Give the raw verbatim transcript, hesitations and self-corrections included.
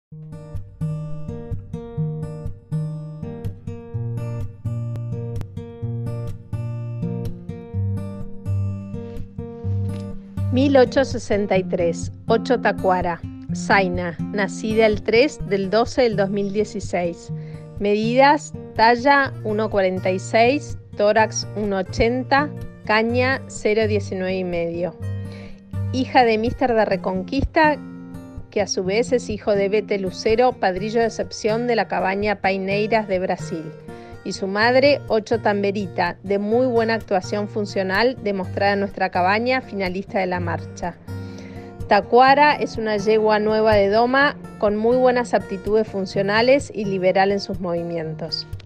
mil ochocientos sesenta y tres, ocho Tacuara, Zaina, nacida el tres del doce del dos mil dieciséis. Medidas: talla uno cuarenta y seis, tórax uno ochenta, caña cero diecinueve y medio. Hija de Mister de Reconquista, que a su vez es hijo de Bete Lucero, padrillo de excepción de la cabaña Paineiras de Brasil. Y su madre, Ocho Tamberita, de muy buena actuación funcional demostrada en nuestra cabaña, finalista de la marcha. Tacuara es una yegua nueva de doma con muy buenas aptitudes funcionales y liberal en sus movimientos.